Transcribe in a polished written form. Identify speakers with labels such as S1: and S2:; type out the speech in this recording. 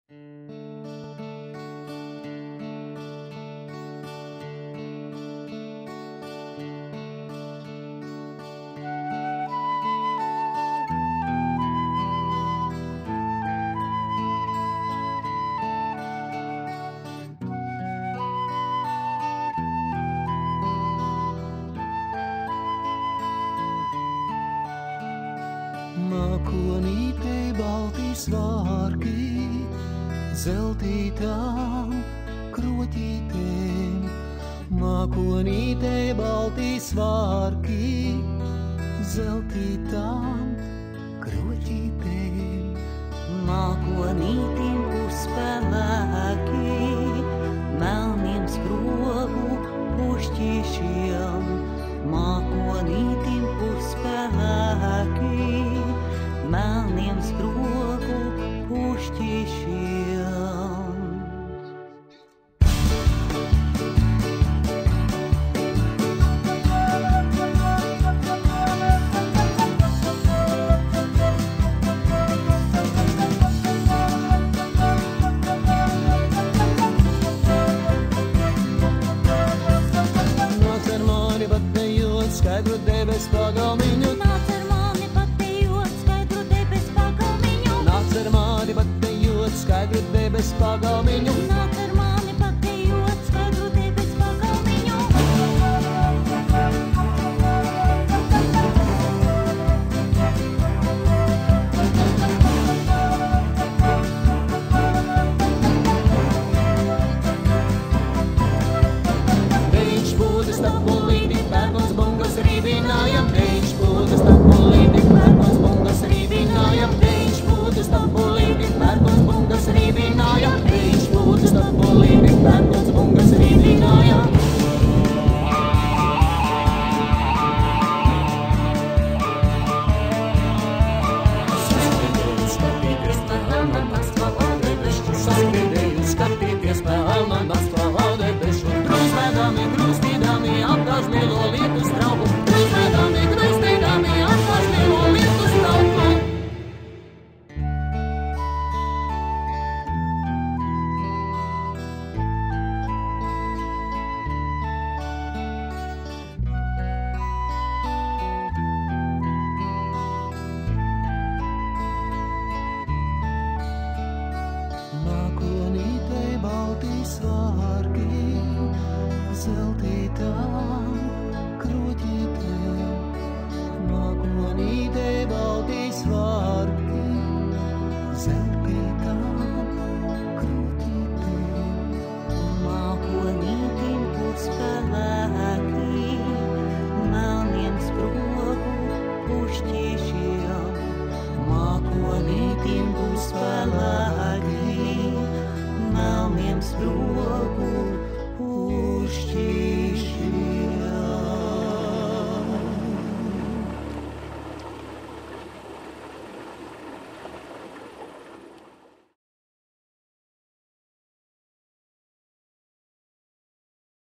S1: Mākonītei balti svārki, zeltītām kroķītēm. Mākonītei balti svārki, zeltītām kroķītēm.
S2: Mākonītim uzspēlēki, melniem skrogu pušķīšiem. Mākonītim uzspēlēki, melniem skrogu pušķīšiem.
S1: Nāc ar mani patejot skaidru debes pagalmiņu.
S2: Nāc ar mani patejot skaidru debes pagalmiņu.
S1: Nāc ar mani patejot skaidru debes pagalmiņu.
S2: Nāc ar mani patejot skaidru debes pagalmiņu.
S1: Viņš būtu stapulīti, pērnons bungas rībinājam. Viņš būtu stapulīti, pērnons bungas rībinājam. Viņš būtu stapulīti, pērnons bungas rībinājam. Viņš būtu stapulīti, pērnons bungas rībinājam. Skatīties pelna nastva debešu, saskatījus skatīties pelna nastva debešu. Grūzvedami, grūstīdami, apgāž milo lietus trauku. Grūzvedami, grūstīdami, apgāž milo lietus trauku. Mākonītei balti svārki, zeltītām kroķītēm. Mākonītei balti svārki, zeltītām kroķītēm.
S2: Mākonītim uzspēlēki, melniem skrogu pušķīšiem. Mākonītim uzspēlēki, melniem skrogu pušķīšiem.